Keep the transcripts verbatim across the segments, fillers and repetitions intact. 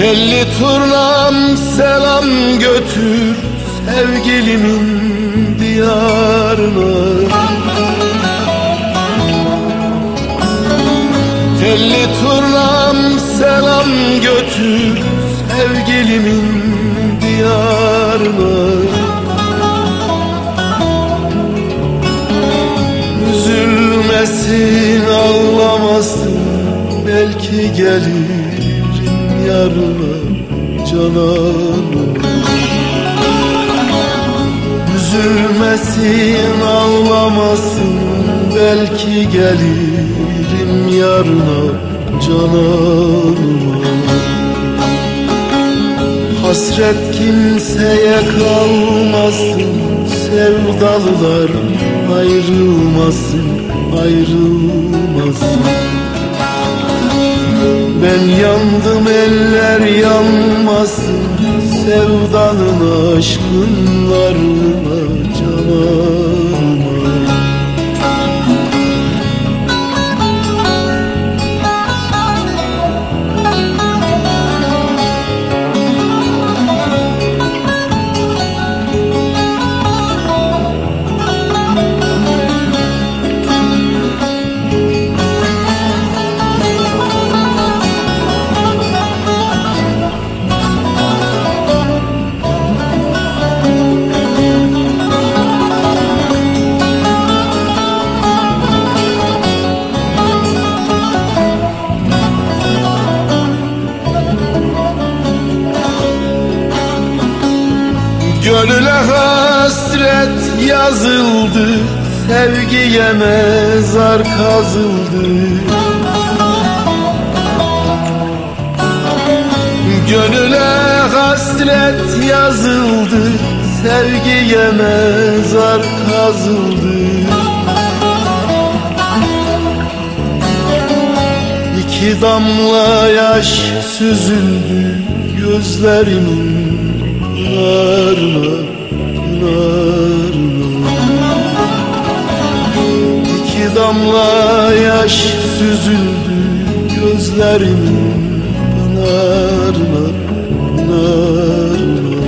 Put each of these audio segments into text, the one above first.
Telli turnam selam götür sevgilimin diyarına. Telli turnam selam götür sevgilimin diyarına. Üzülmesin, ağlamasın, belki gelirim yarına cananıma. Üzülmesin, ağlamasın, belki gelirim yarına cananıma. Hasret kimseye kalmasın, sevdalılar ayrılmasın, ayrılmasın. Ben yandım, eller yanmasın, sevdanın aşkınlarına cananıma. Gönüle hasret yazıldı, sevgiye mezar kazıldı. Gönüle hasret yazıldı, sevgiye mezar kazıldı. İki damla yaş süzüldü gözlerimin pınarına, pınarına. İki damla yaş süzüldü gözlerimin pınarına, pınarına.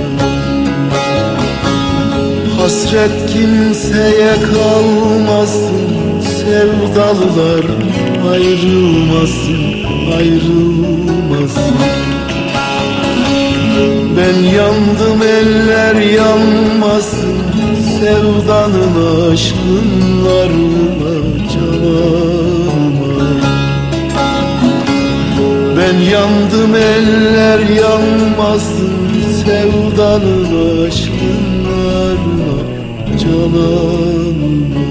Hasret kimseye kalmasın, sevdalılar ayrılmasın, ayrılmasın. Ben yandım, eller yanmasın, sevdanın aşkınlarına cananıma. Ben yandım, eller yanmasın, sevdanın aşkınlarına cananıma.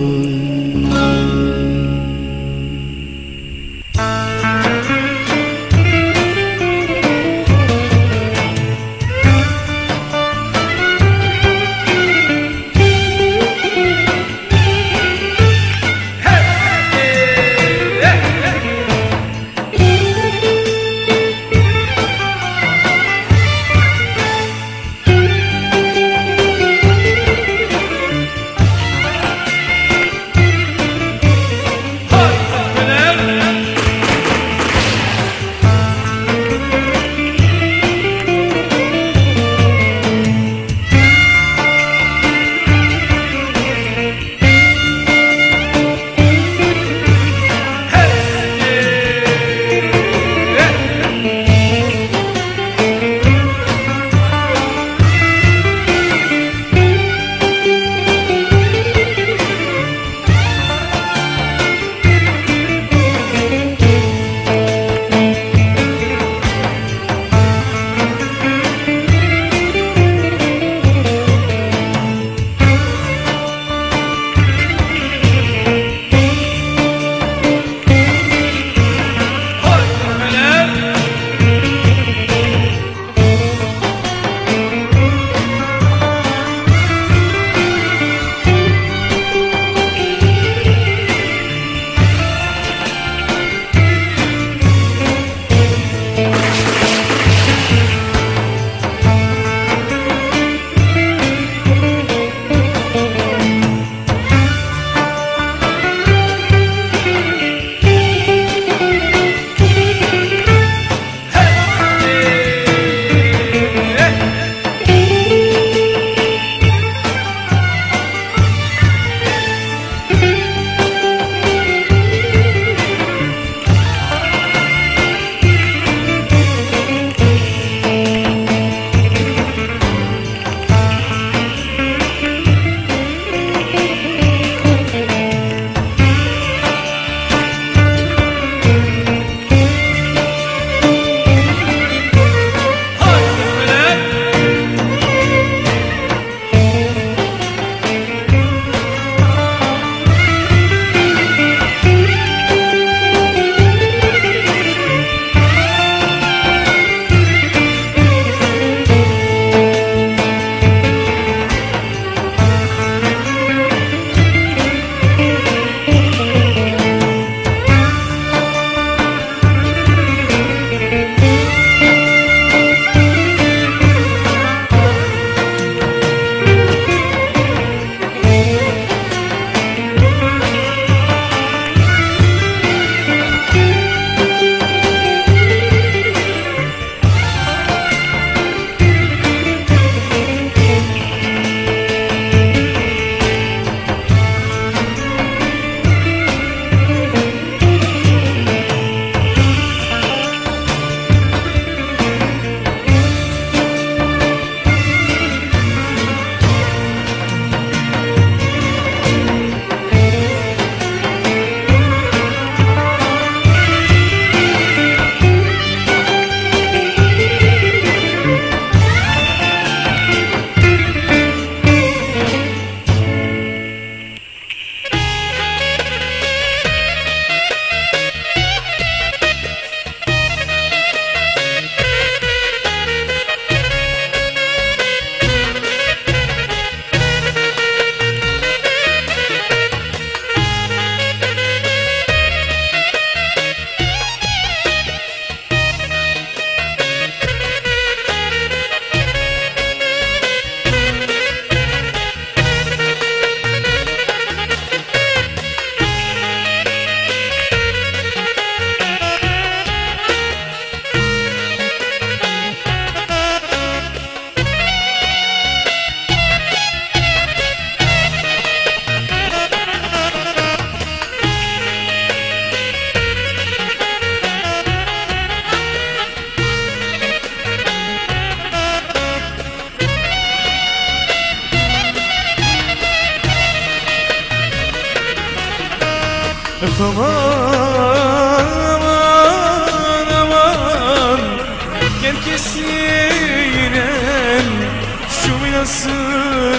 Aman aman aman, gel kesinen şu Milas'ın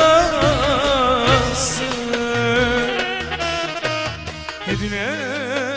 anası. Edine